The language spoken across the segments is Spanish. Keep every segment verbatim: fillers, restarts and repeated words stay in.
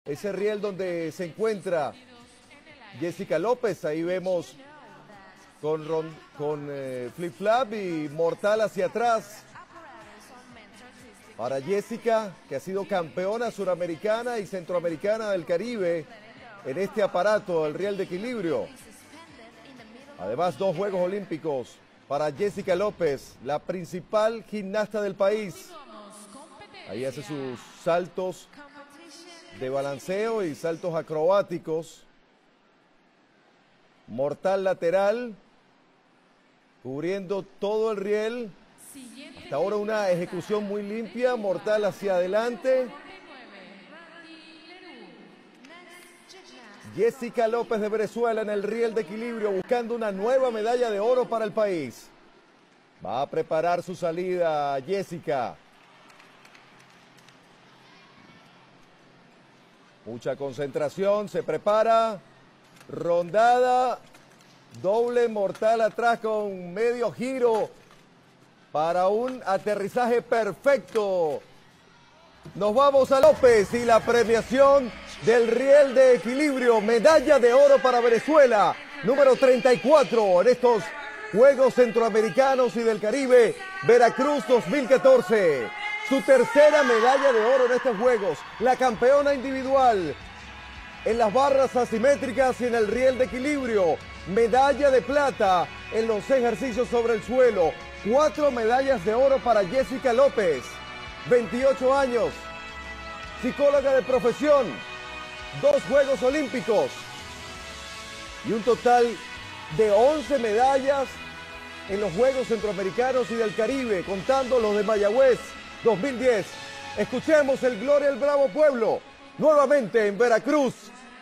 ese riel donde se encuentra Jessica López. Ahí vemos con, ron, con eh, flip flap y mortal hacia atrás para Jessica, que ha sido campeona suramericana y centroamericana del Caribe en este aparato, el riel de equilibrio. Además, dos Juegos Olímpicos para Jessica López, la principal gimnasta del país. Ahí hace sus saltos de balanceo y saltos acrobáticos. Mortal lateral, cubriendo todo el riel. Hasta ahora una ejecución muy limpia, mortal hacia adelante. Jessica López de Venezuela en el riel de equilibrio, buscando una nueva medalla de oro para el país. Va a preparar su salida Jessica. Mucha concentración, se prepara. Rondada, doble mortal atrás con medio giro para un aterrizaje perfecto. Nos vamos a López y la premiación del riel de equilibrio, medalla de oro para Venezuela, número treinta y cuatro en estos Juegos Centroamericanos y del Caribe, Veracruz dos mil catorce. Su tercera medalla de oro en estos Juegos, la campeona individual en las barras asimétricas y en el riel de equilibrio, medalla de plata en los ejercicios sobre el suelo, cuatro medallas de oro para Jessica López, veintiocho años, psicóloga de profesión, dos Juegos Olímpicos y un total de once medallas en los Juegos Centroamericanos y del Caribe, contando los de Mayagüez dos mil diez. Escuchemos el Gloria al Bravo Pueblo, nuevamente en Veracruz.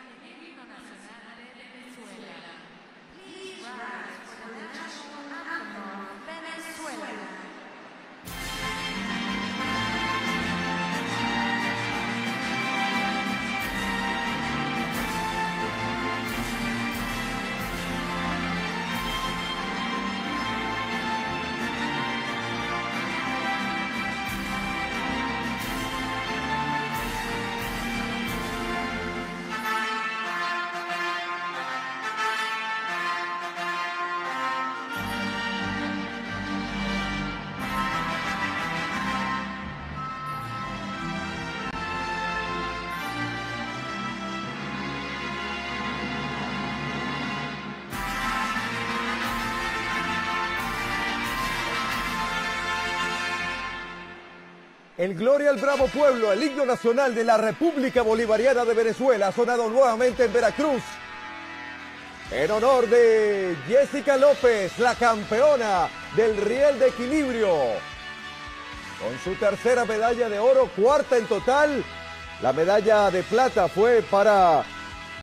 El Gloria al Bravo Pueblo, el himno nacional de la República Bolivariana de Venezuela, ha sonado nuevamente en Veracruz, en honor de Jessica López, la campeona del riel de equilibrio. Con su tercera medalla de oro, cuarta en total, la medalla de plata fue para